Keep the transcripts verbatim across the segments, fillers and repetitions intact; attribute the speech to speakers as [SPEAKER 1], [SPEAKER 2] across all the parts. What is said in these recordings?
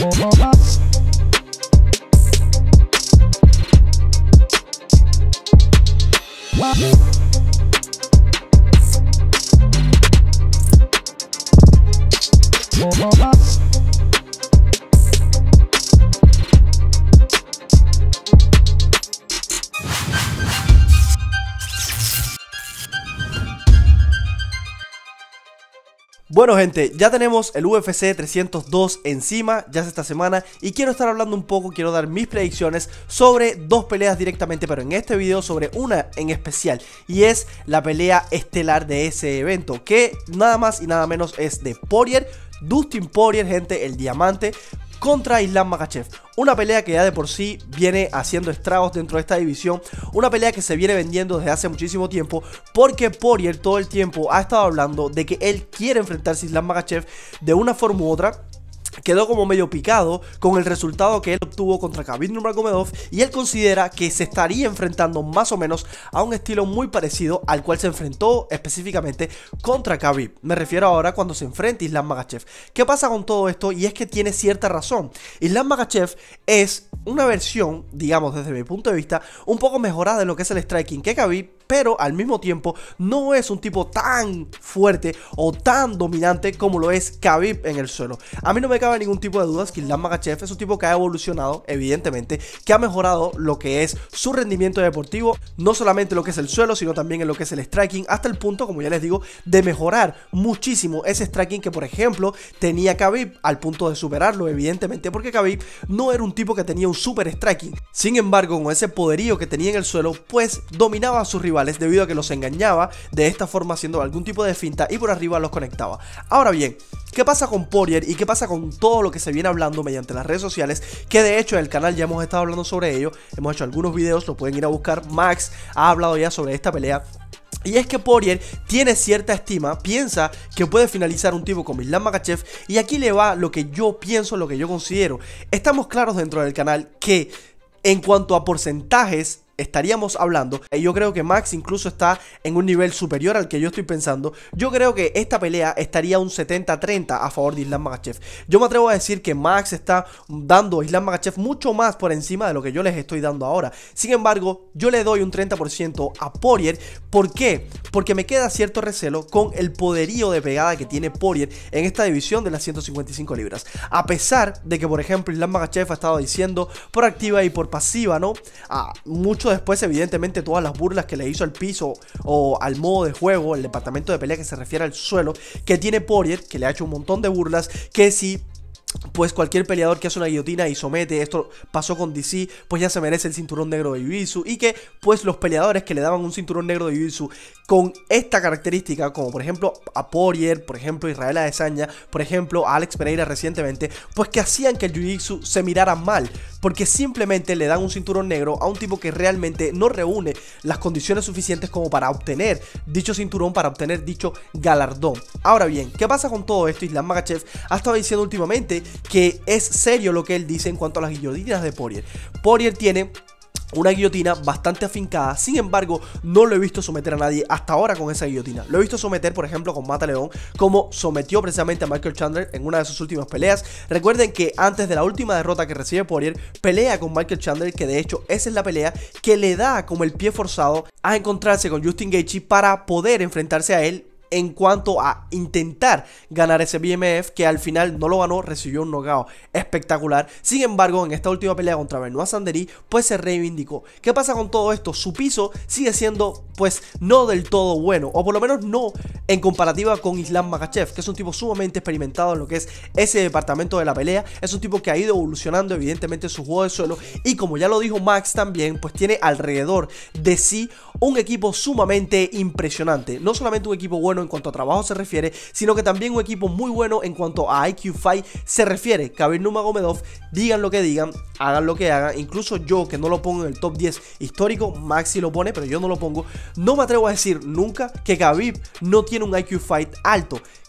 [SPEAKER 1] Bueno gente, ya tenemos el U F C trescientos dos encima, ya es esta semana, y quiero estar hablando un poco, quiero dar mis predicciones sobre dos peleas directamente, pero en este video sobre una en especial, y es la pelea estelar de ese evento, que nada más y nada menos es de Poirier, Dustin Poirier, gente, el diamante, contra Islam Makhachev. Una pelea que ya de por sí viene haciendo estragos dentro de esta división. Una pelea que se viene vendiendo desde hace muchísimo tiempo, porque Poirier todo el tiempo ha estado hablando de que él quiere enfrentarse a Islam Makhachev de una forma u otra. Quedó como medio picado con el resultado que él obtuvo contra Khabib Nurmagomedov, y él considera que se estaría enfrentando más o menos a un estilo muy parecido al cual se enfrentó específicamente contra Khabib. Me refiero ahora cuando se enfrenta a Islam Makhachev. ¿Qué pasa con todo esto? Y es que tiene cierta razón. Islam Makhachev es una versión, digamos desde mi punto de vista, un poco mejorada de lo que es el striking que Khabib, pero al mismo tiempo no es un tipo tan fuerte o tan dominante como lo es Khabib en el suelo. A mí no me cabe ningún tipo de dudas que Islam Makhachev es un tipo que ha evolucionado, evidentemente, que ha mejorado lo que es su rendimiento deportivo, no solamente lo que es el suelo, sino también en lo que es el striking, hasta el punto, como ya les digo, de mejorar muchísimo ese striking que, por ejemplo, tenía Khabib, al punto de superarlo, evidentemente, porque Khabib no era un tipo que tenía un super striking. Sin embargo, con ese poderío que tenía en el suelo, pues dominaba a sus rivales, debido a que los engañaba de esta forma haciendo algún tipo de finta y por arriba los conectaba. Ahora bien, ¿qué pasa con Poirier y qué pasa con todo lo que se viene hablando mediante las redes sociales? Que de hecho en el canal ya hemos estado hablando sobre ello, hemos hecho algunos videos, lo pueden ir a buscar. Max ha hablado ya sobre esta pelea. Y es que Poirier tiene cierta estima, piensa que puede finalizar un tipo como Islam Makhachev, y aquí le va lo que yo pienso, lo que yo considero. Estamos claros dentro del canal que en cuanto a porcentajes estaríamos hablando, yo creo que Max incluso está en un nivel superior al que yo estoy pensando. Yo creo que esta pelea estaría un setenta treinta a favor de Islam Makhachev. Yo me atrevo a decir que Max está dando a Islam Makhachev mucho más por encima de lo que yo les estoy dando ahora. Sin embargo, yo le doy un treinta por ciento a Poirier. ¿Por qué? Porque me queda cierto recelo con el poderío de pegada que tiene Poirier en esta división de las ciento cincuenta y cinco libras. A pesar de que, por ejemplo, Islam Makhachev ha estado diciendo por activa y por pasiva, ¿no? A mucho después, evidentemente, todas las burlas que le hizo al piso o al modo de juego, el departamento de pelea que se refiere al suelo, que tiene Poirier, que le ha hecho un montón de burlas, que si pues cualquier peleador que hace una guillotina y somete, esto pasó con D C, pues ya se merece el cinturón negro de Jiu-Jitsu, y que pues los peleadores que le daban un cinturón negro de Jiu-Jitsu con esta característica, como por ejemplo a Poirier, por ejemplo Israel Adesanya, por ejemplo a Alex Pereira recientemente, pues que hacían que el Jiu-Jitsu se mirara mal, porque simplemente le dan un cinturón negro a un tipo que realmente no reúne las condiciones suficientes como para obtener dicho cinturón, para obtener dicho galardón. Ahora bien, ¿qué pasa con todo esto? Islam Makhachev ha estado diciendo últimamente que es serio lo que él dice en cuanto a las guillotinas de Poirier. Poirier tiene una guillotina bastante afincada, sin embargo no lo he visto someter a nadie hasta ahora con esa guillotina. Lo he visto someter, por ejemplo, con Mata León, como sometió precisamente a Michael Chandler en una de sus últimas peleas. Recuerden que antes de la última derrota que recibe Poirier, pelea con Michael Chandler, que de hecho esa es la pelea que le da como el pie forzado a encontrarse con Justin Gaethje para poder enfrentarse a él en cuanto a intentar ganar ese B M F, que al final no lo ganó, recibió un knockout espectacular. Sin embargo, en esta última pelea contra Benoit Sanderi, pues se reivindicó. ¿Qué pasa con todo esto? Su piso sigue siendo, pues, no del todo bueno, o por lo menos no en comparativa con Islam Makhachev, que es un tipo sumamente experimentado en lo que es ese departamento de la pelea. Es un tipo que ha ido evolucionando evidentemente su juego de suelo, y como ya lo dijo Max también, pues tiene alrededor de sí un equipo sumamente impresionante. No solamente un equipo bueno en cuanto a trabajo se refiere, sino que también un equipo muy bueno en cuanto a I Q Fight se refiere. Khabib Nurmagomedov, digan lo que digan, hagan lo que hagan, incluso yo, que no lo pongo en el top diez histórico, Max sí lo pone, pero yo no lo pongo, no me atrevo a decir nunca que Khabib no tiene un I Q Fight alto.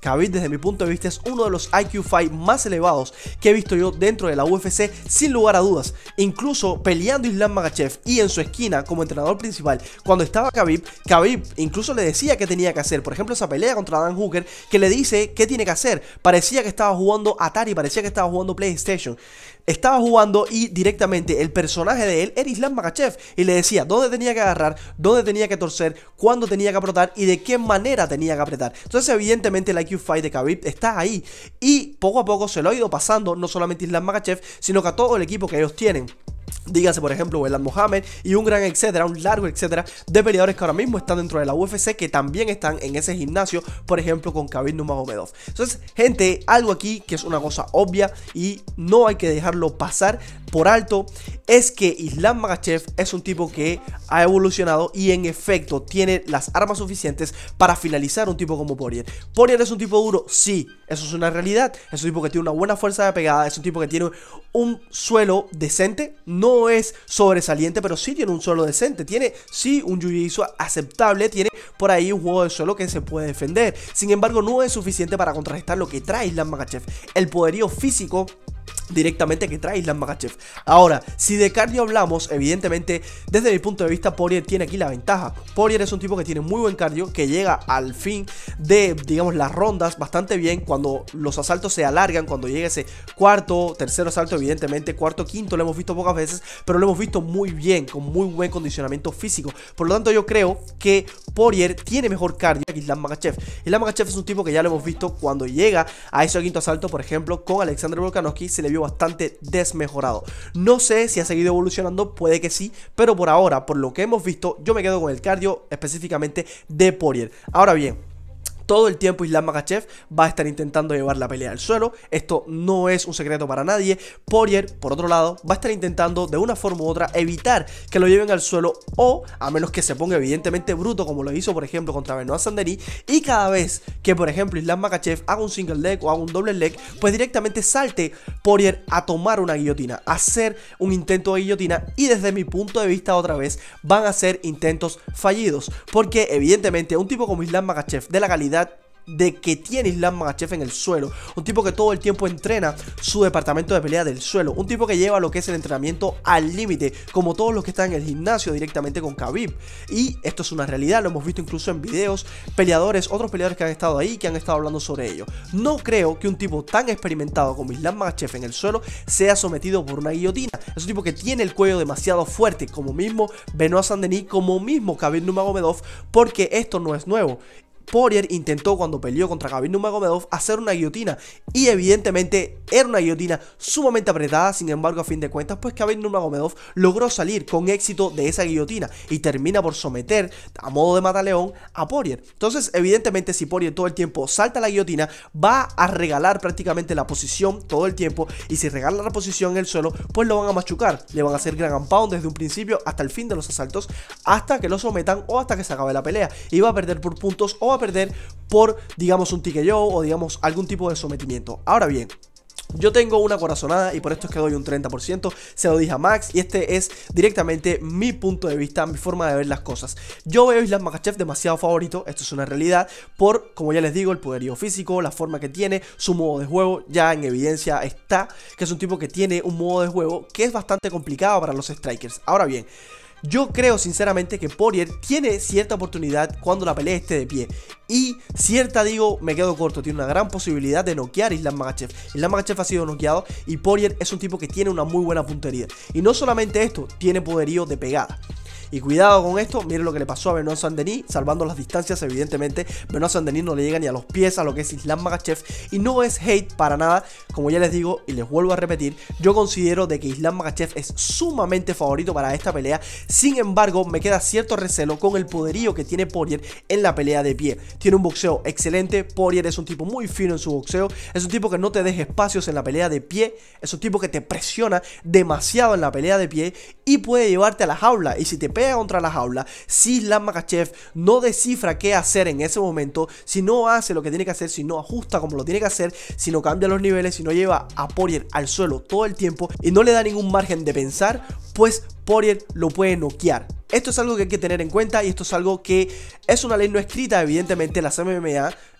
[SPEAKER 1] Khabib, desde mi punto de vista, es uno de los I Q fight más elevados que he visto yo dentro de la U F C, sin lugar a dudas. Incluso peleando Islam Makhachev y en su esquina como entrenador principal, cuando estaba Khabib, Khabib incluso le decía qué tenía que hacer. Por ejemplo, esa pelea contra Dan Hooker, que le dice qué tiene que hacer. Parecía que estaba jugando Atari, parecía que estaba jugando PlayStation. Estaba jugando y directamente el personaje de él era Islam Makhachev y le decía dónde tenía que agarrar, dónde tenía que torcer, cuándo tenía que apretar y de qué manera tenía que apretar. Entonces evidentemente el I Q fight de Khabib está ahí y poco a poco se lo ha ido pasando no solamente a Islam Makhachev, sino que a todo el equipo que ellos tienen. Dígase por ejemplo Belal Mohamed y un gran etcétera, un largo etcétera de peleadores que ahora mismo están dentro de la U F C, que también están en ese gimnasio, por ejemplo con Khabib Nurmagomedov. Entonces gente, algo aquí que es una cosa obvia y no hay que dejarlo pasar por alto, es que Islam Makhachev es un tipo que ha evolucionado y en efecto tiene las armas suficientes para finalizar un tipo como Poirier. Poirier es un tipo duro, sí, eso es una realidad. Es un tipo que tiene una buena fuerza de pegada, es un tipo que tiene un suelo decente, no es sobresaliente, pero sí tiene un suelo decente, tiene sí un jiu-jitsu aceptable, tiene por ahí un juego de suelo que se puede defender. Sin embargo, no es suficiente para contrarrestar lo que trae Islam Makhachev, el poderío físico directamente que trae Islam Makhachev. Ahora, si de cardio hablamos, evidentemente desde mi punto de vista Poirier tiene aquí la ventaja. Poirier es un tipo que tiene muy buen cardio, que llega al fin de, digamos, las rondas bastante bien, cuando los asaltos se alargan, cuando llega ese cuarto, tercer asalto, evidentemente, cuarto, quinto, lo hemos visto pocas veces, pero lo hemos visto muy bien, con muy buen condicionamiento físico. Por lo tanto, yo creo que Poirier tiene mejor cardio que Islam Makhachev. Islam Makhachev es un tipo que ya lo hemos visto cuando llega a ese quinto asalto, por ejemplo, con Alexander Volkanovski, se le vio bastante desmejorado. No sé si ha seguido evolucionando, puede que sí, pero por ahora, por lo que hemos visto, yo me quedo con el cardio específicamente de Poirier. Ahora bien, todo el tiempo Islam Makhachev va a estar intentando llevar la pelea al suelo. Esto no es un secreto para nadie. Poirier, por otro lado, va a estar intentando de una forma u otra evitar que lo lleven al suelo, o a menos que se ponga evidentemente bruto, como lo hizo por ejemplo contra Benoit Saint-Denis. Y cada vez que por ejemplo Islam Makhachev haga un single leg o haga un doble leg, pues directamente salte Poirier a tomar una guillotina, a hacer un intento de guillotina. Y desde mi punto de vista, otra vez, van a ser intentos fallidos, porque evidentemente un tipo como Islam Makhachev, de la calidad de que tiene Islam Makhachev en el suelo, un tipo que todo el tiempo entrena su departamento de pelea del suelo, un tipo que lleva lo que es el entrenamiento al límite, como todos los que están en el gimnasio directamente con Khabib. Y esto es una realidad, lo hemos visto incluso en videos, peleadores, otros peleadores que han estado ahí, que han estado hablando sobre ello. No creo que un tipo tan experimentado como Islam Makhachev en el suelo sea sometido por una guillotina. Es un tipo que tiene el cuello demasiado fuerte, como mismo Benoit Saint-Denis, como mismo Khabib Nurmagomedov, porque esto no es nuevo. Poirier intentó, cuando peleó contra Khabib Nurmagomedov, hacer una guillotina y evidentemente era una guillotina sumamente apretada. Sin embargo, a fin de cuentas, pues Khabib Nurmagomedov logró salir con éxito de esa guillotina y termina por someter a modo de mataleón a Poirier. Entonces evidentemente, si Poirier todo el tiempo salta la guillotina, va a regalar prácticamente la posición todo el tiempo, y si regala la posición en el suelo, pues lo van a machucar, le van a hacer ground and pound desde un principio hasta el fin de los asaltos, hasta que lo sometan o hasta que se acabe la pelea, y va a perder por puntos o a perder por, digamos, un T K O o digamos algún tipo de sometimiento. Ahora bien, yo tengo una corazonada y por esto es que doy un treinta por ciento, se lo dije a Max, y este es directamente mi punto de vista, mi forma de ver las cosas. Yo veo a Islam Makhachev demasiado favorito, esto es una realidad, por, como ya les digo, el poderío físico, la forma que tiene, su modo de juego, ya en evidencia está que es un tipo que tiene un modo de juego que es bastante complicado para los strikers. Ahora bien, yo creo sinceramente que Poirier tiene cierta oportunidad cuando la pelea esté de pie. Y cierta, digo, me quedo corto, tiene una gran posibilidad de noquear a Islam Makhachev. Islam Makhachev ha sido noqueado y Poirier es un tipo que tiene una muy buena puntería. Y no solamente esto, tiene poderío de pegada. Y cuidado con esto, miren lo que le pasó a Benoit Saint-Denis, salvando las distancias, evidentemente. Benoit Saint-Denis no le llega ni a los pies a lo que es Islam Makhachev, y no es hate para nada, como ya les digo y les vuelvo a repetir, yo considero de que Islam Makhachev es sumamente favorito para esta pelea. Sin embargo, me queda cierto recelo con el poderío que tiene Poirier en la pelea de pie. Tiene un boxeo excelente, Poirier es un tipo muy fino en su boxeo, es un tipo que no te deja espacios en la pelea de pie, es un tipo que te presiona demasiado en la pelea de pie y puede llevarte a la jaula, y si te pega contra la jaula, si Islam Makhachev no descifra qué hacer en ese momento, si no hace lo que tiene que hacer, si no ajusta como lo tiene que hacer, si no cambia los niveles, si no lleva a Poirier al suelo todo el tiempo y no le da ningún margen de pensar, pues Poirier lo puede noquear. Esto es algo que hay que tener en cuenta, y esto es algo que es una ley no escrita. Evidentemente las M M A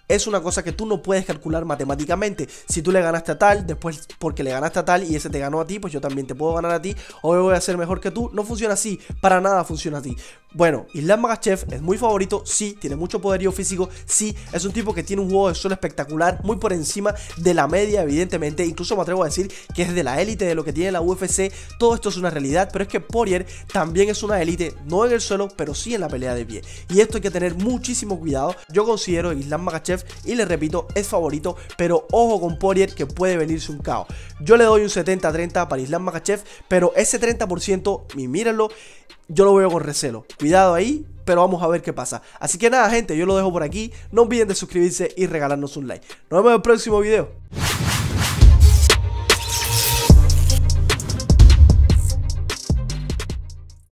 [SPEAKER 1] es una cosa que tú no puedes calcular matemáticamente. Si tú le ganaste a tal, después porque le ganaste a tal y ese te ganó a ti, pues yo también te puedo ganar a ti, o yo voy a ser mejor que tú. No funciona así, para nada funciona así. Bueno, Islam Makhachev es muy favorito, sí, tiene mucho poderío físico, sí, es un tipo que tiene un juego de suelo espectacular, muy por encima de la media, evidentemente. Incluso me atrevo a decir que es de la élite de lo que tiene la U F C. Todo esto es una realidad, pero es que Poirier también es una élite, no en el suelo, pero sí en la pelea de pie. Y esto hay que tener muchísimo cuidado. Yo considero que Islam Makhachev, y le repito, es favorito, pero ojo con Poirier, que puede venirse un caos. Yo le doy un setenta a treinta para Islam Makhachev, pero ese treinta por ciento, y mírenlo, yo lo veo con recelo. Cuidado ahí, pero vamos a ver qué pasa. Así que nada, gente, yo lo dejo por aquí. No olviden de suscribirse y regalarnos un like. Nos vemos en el próximo video.